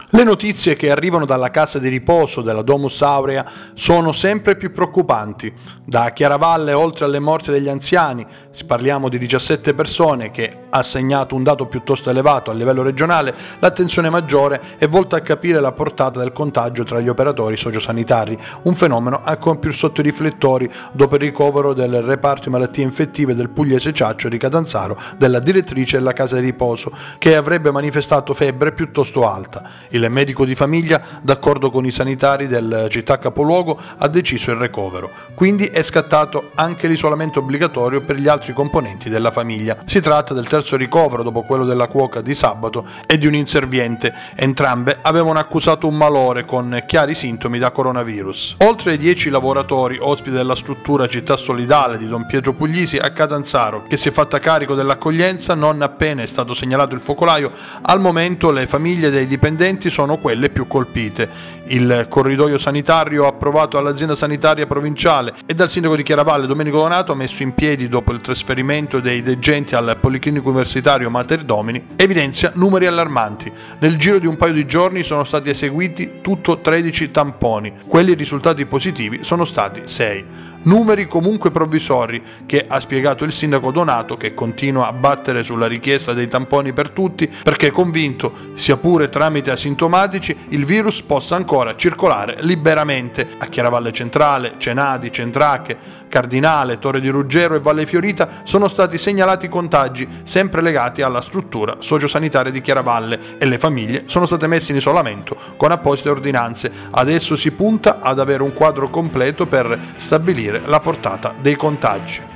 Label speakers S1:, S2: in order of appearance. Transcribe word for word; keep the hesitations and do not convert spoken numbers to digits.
S1: Le notizie che arrivano dalla casa di riposo della Domus Aurea sono sempre più preoccupanti. Da Chiaravalle, oltre alle morti degli anziani, parliamo di diciassette persone, che ha segnato un dato piuttosto elevato a livello regionale, l'attenzione maggiore è volta a capire la portata del contagio tra gli operatori sociosanitari, un fenomeno ancora più sotto i riflettori dopo il ricovero del reparto di malattie infettive del pugliese Ciaccio di Catanzaro della direttrice della casa di riposo, che avrebbe manifestato febbre piuttosto alta. Il medico di famiglia, d'accordo con i sanitari del città capoluogo, ha deciso il ricovero. Quindi è scattato anche l'isolamento obbligatorio per gli altri componenti della famiglia. Si tratta del terzo ricovero dopo quello della cuoca di sabato e di un inserviente. Entrambe avevano accusato un malore con chiari sintomi da coronavirus. Oltre ai dieci lavoratori ospiti della struttura Città Solidale di Don Pietro Puglisi a Catanzaro, che si è fatta carico dell'accoglienza non appena è stato segnalato il focolaio, al momento le famiglie dei dipendenti sono quelle più colpite. Il corridoio sanitario approvato dall'azienda sanitaria provinciale e dal sindaco di Chiaravalle Domenico Donato, messo in piedi dopo il trasferimento dei degenti al Policlinico Universitario Mater Domini, evidenzia numeri allarmanti. Nel giro di un paio di giorni sono stati eseguiti tutto tredici tamponi, quelli risultati positivi sono stati sei. Numeri comunque provvisori che, ha spiegato il sindaco Donato, che continua a battere sulla richiesta dei tamponi per tutti perché è convinto, sia pure tramite asintomatici, il virus possa ancora circolare liberamente. A Chiaravalle Centrale, Cenadi, Centrache, Cardinale, Torre di Ruggero e Valle Fiorita sono stati segnalati contagi sempre legati alla struttura sociosanitaria di Chiaravalle e le famiglie sono state messe in isolamento con apposite ordinanze. Adesso si punta ad avere un quadro completo per stabilire la portata dei contagi.